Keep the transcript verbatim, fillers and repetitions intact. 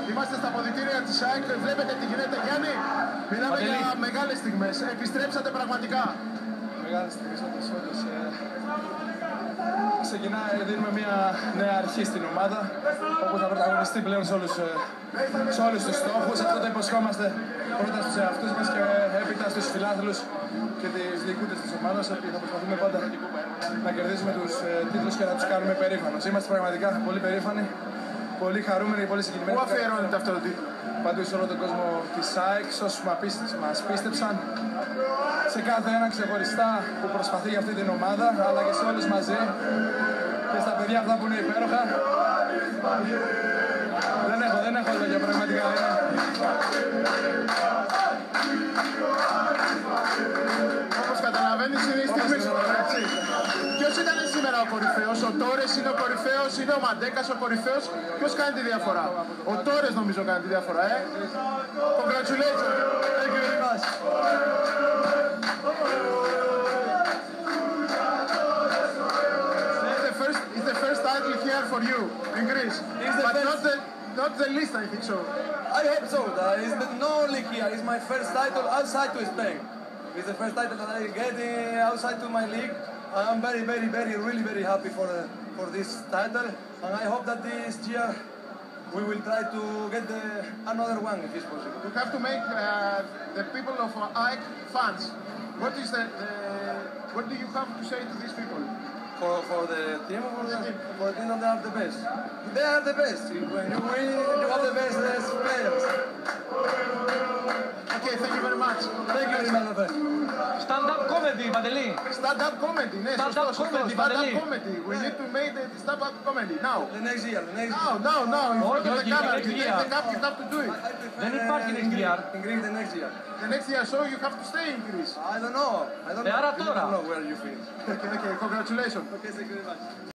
Είμαστε στα αποδυτήρια της ΑΕΚ, βλέπετε τι γίνεται, Γιάννη. Μιλάμε Παντελή. για μεγάλες στιγμές. Επιστρέψατε πραγματικά. Μεγάλες στιγμές όντως, όντως. Ε, ξεκινάει, δίνουμε μια νέα αρχή στην ομάδα, όπου θα πρωταγωνιστεί πλέον σε όλους, ε, σε όλους τους στόχους. Αυτό το υποσχόμαστε πρώτα στους εαυτούς μας και έπειτα στους φιλάθλους και τις διοικούντες της ομάδας, ότι θα προσπαθούμε πάντα να κερδίσουμε τους ε, τίτλους και να τους κάνουμε περήφανους. Είμαστε πραγματικά πολύ περήφανοι, πολύ χαρούμενοι και πολύ συγκινημένοι. Πού αφιερώνετε αυτό το τίτλο? Παντού σε όλο τον κόσμο της ΑΕΚ, σε όσους μας πίστεψαν, σε κάθε ένα ξεχωριστά που προσπαθεί για αυτή την ομάδα, αλλά και σε όλους μαζί και στα παιδιά αυτά που είναι υπέροχα. Δεν έχω, δεν έχω λόγια πραγματικά. Είναι. Όπως καταλαβαίνεις είναι η στιγμή σου. Ποιος ήταν σήμερα ο κορυφαίος? Ο Τόρες είναι ο κορυφαίος, είναι ο Μαντέκας ο κορυφαίος. Ποιος κάνει τη διαφορά? Ο Τόρες νομίζω κάνει τη διαφορά, ε. Congratulations. Thank you very much. It's the first, it's the first title here for you in Greece. It's the But first- not the, not the least, I think so. I hope so. That is the, not only here. It's my first title outside to Spain. It's the first title that I get uh, outside to my league. I'm very, very, very, really, very happy for uh, for this title, and I hope that this year we will try to get the, another one if it's possible. You have to make uh, the people of ΑΕΚ fans. What is the, the what do you have to say to these people? For for the team or for the for the team that they are the best. They are the best. When you win, you have the best uh, players. Okay, thank you very much. Thank you very much. Stand-up comedy, Παντελή. Stand-up comedy, ναι, Stand-up σωστό, σωστό. comedy, Stand-up Παντελή. comedy. We need to make the stand-up comedy now. The next year, the next Now, now, now, in front of the όχι, camera. next You year. have you have to do it. I prefer, Δεν υπάρχει uh, next in Greece- year. In Greece the next year. The next year, so you have to stay in Greece. I don't know. I don't They know. are I τώρα. don't know where you finish. Okay, okay, congratulations. Okay, thank you very much.